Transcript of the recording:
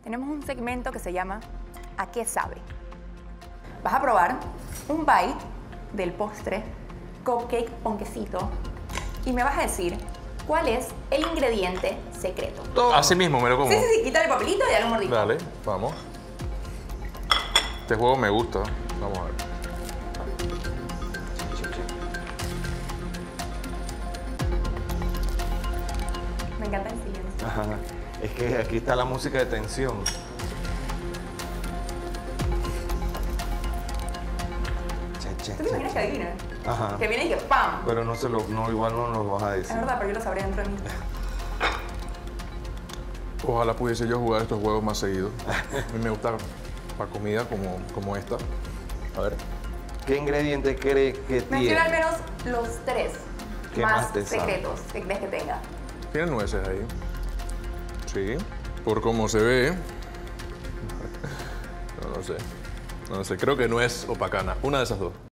tenemos un segmento que se llama ¿A qué sabe? Vas a probar un bite del postre, cupcake ponquecito, y me vas a decir cuál es el ingrediente secreto. Así mismo me lo como. Sí, quítale el papelito y dale un mordisco. Dale, vamos. Este juego me gusta. Vamos a ver. Me encanta el silencio. Ajá. Es que aquí está la música de tensión. ¿Tú te imaginas que adivina? Ajá. Que viene y que ¡pam! Pero no, igual no nos lo vas a Es decir. verdad, pero yo lo sabré dentro de mí. Ojalá pudiese yo jugar estos juegos más seguido. A mí me gusta la comida como esta. A ver. ¿Qué ingrediente cree que Menciona tiene? al menos los 3 ¿Qué más más te sabe? secretos que crees que tenga. Tiene nueces ahí. Sí. Por cómo se ve. No lo sé. No lo sé. Creo que nuez o pacana. Una de esas dos.